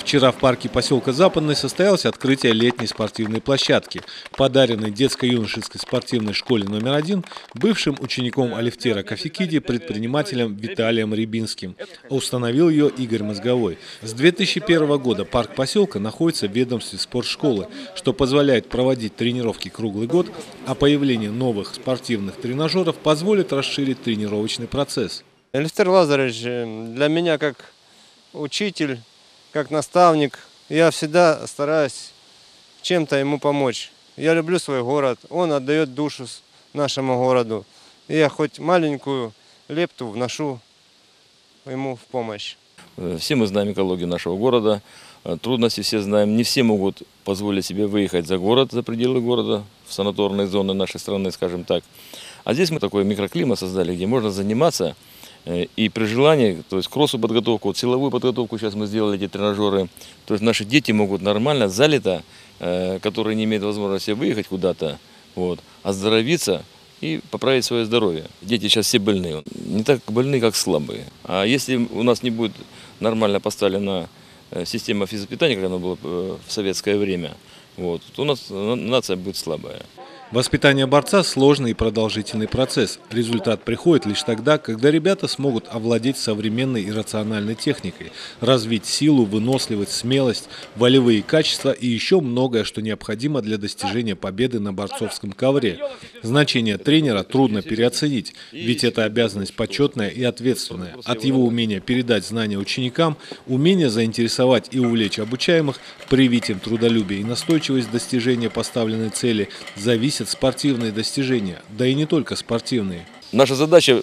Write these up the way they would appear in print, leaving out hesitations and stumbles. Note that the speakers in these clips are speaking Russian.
Вчера в парке поселка Западный состоялось открытие летней спортивной площадки, подаренной детско-юношеской спортивной школе номер 1 бывшим учеником Алифтера Кафикиди предпринимателем Виталием Рябинским. Установил ее Игорь Мозговой. С 2001 года парк поселка находится в ведомстве спортшколы, что позволяет проводить тренировки круглый год, а появление новых спортивных тренажеров позволит расширить тренировочный процесс. Алифтер Лазаревич для меня как учитель, как наставник, я всегда стараюсь чем-то ему помочь. Я люблю свой город, он отдает душу нашему городу. И я хоть маленькую лепту вношу ему в помощь. Все мы знаем экологию нашего города, трудности все знаем. Не все могут позволить себе выехать за город, за пределы города, в санаторные зоны нашей страны, скажем так. А здесь мы такой микроклимат создали, где можно заниматься. И при желании, то есть кроссу подготовку, вот силовую подготовку сейчас мы сделали, эти тренажеры. То есть наши дети могут нормально, залито, которые не имеют возможности выехать куда-то, вот, оздоровиться и поправить свое здоровье. Дети сейчас все больные, не так больные, как слабые. А если у нас не будет нормально поставлена система физпитания, как она была в советское время, вот, то у нас нация будет слабая. Воспитание борца – сложный и продолжительный процесс. Результат приходит лишь тогда, когда ребята смогут овладеть современной и рациональной техникой, развить силу, выносливость, смелость, волевые качества и еще многое, что необходимо для достижения победы на борцовском ковре. Значение тренера трудно переоценить, ведь это обязанность почетная и ответственная. От его умения передать знания ученикам, умения заинтересовать и увлечь обучаемых, привить им трудолюбие и настойчивость достижения поставленной цели зависит спортивные достижения, да и не только спортивные. Наша задача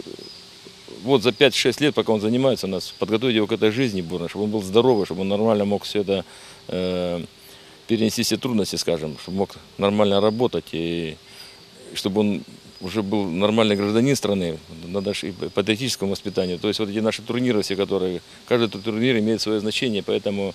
вот за 5-6 лет, пока он занимается у нас, подготовить его к этой жизни, чтобы он был здоровый, чтобы он нормально мог все это перенести все трудности, скажем, чтобы мог нормально работать и чтобы он уже был нормальный гражданин страны, надо и патриотическому воспитанию. То есть вот эти наши турниры все, которые, каждый турнир имеет свое значение, поэтому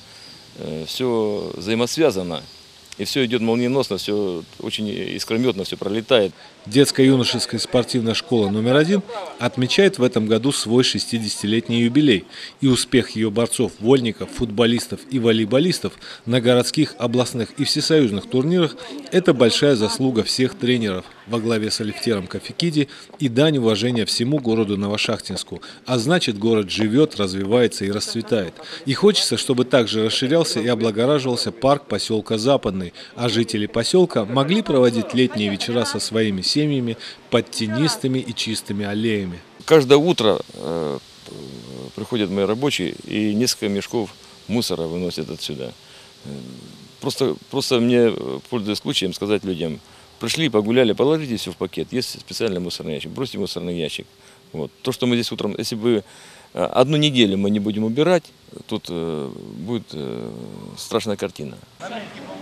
все взаимосвязано. И все идет молниеносно, все очень искрометно, все пролетает. Детско-юношеская спортивная школа номер 1 отмечает в этом году свой 60-летний юбилей. И успех ее борцов, вольников, футболистов и волейболистов на городских, областных и всесоюзных турнирах – это большая заслуга всех тренеров во главе с Алифтером Кафикиди и дань уважения всему городу Новошахтинску. А значит, город живет, развивается и расцветает. И хочется, чтобы также расширялся и облагораживался парк поселка Западный, а жители поселка могли проводить летние вечера со своими семьями под тенистыми и чистыми аллеями. Каждое утро приходят мои рабочие и несколько мешков мусора выносят отсюда. Просто мне, пользуясь случаем, сказать людям: пришли, погуляли, положите все в пакет. Есть специальный мусорный ящик, бросьте в мусорный ящик. Вот. То, что мы здесь утром, если бы одну неделю мы не будем убирать, тут будет страшная картина.